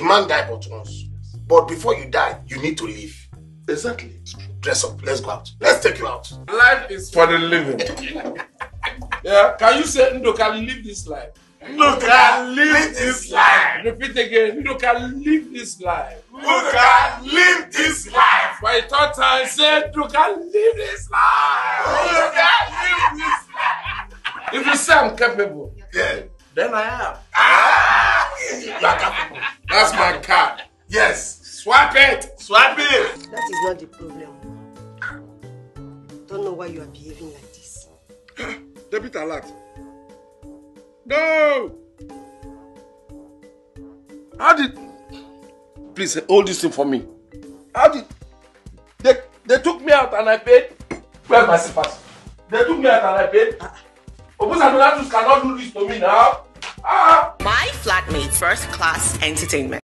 man dies but once. But before you die, you need to live. Exactly. Dress up. Let's go out. Let's take you out. Life is for the living. Yeah. Can you say Ndoka live this life? Ndoka live this life. Repeat again. Ndoka live this life. Ndoka live this life. For a third time, say Ndoka live this life. Ndoka live this life. If you say I'm capable, Yeah. then I am. You are capable. That's my card. Yes. Swipe it. Swipe it. That is not the problem. Don't know why you are behaving like this. Debit alert. No. How did? Please hold this thing for me. How did? They took me out and I paid. Where's my slippers? They took me out and I paid. Obusadolatus cannot do this to me now. My Flatmate First Class Entertainment.